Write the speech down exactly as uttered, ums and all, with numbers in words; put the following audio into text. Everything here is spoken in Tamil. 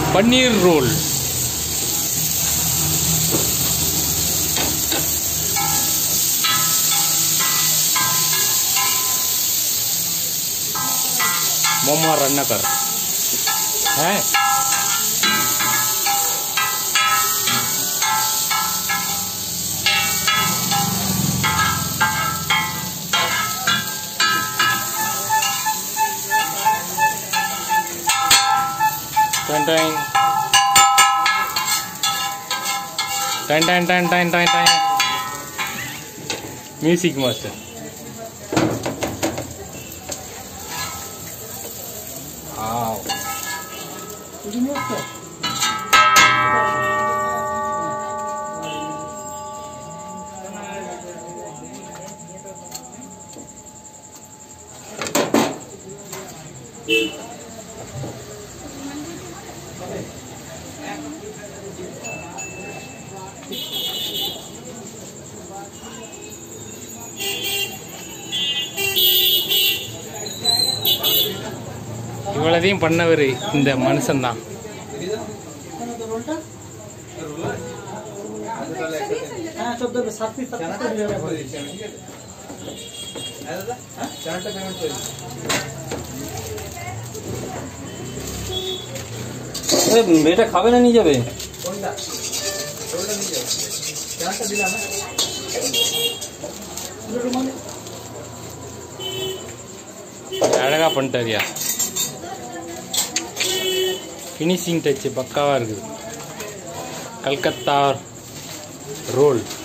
पनीर रोल। मोमो रन कर है। टन टन टन टन टन टन टन म्यूजिक मास्टर। Wow. இவ்வளதையும் பண்ணவர் இந்த மனுஷன் தான். এটা খাবে না নিয়ে যাবে। அழகா பண்ணிட்டாரியா। फिनिशिंग टच पक्का कलकत्ता रोल।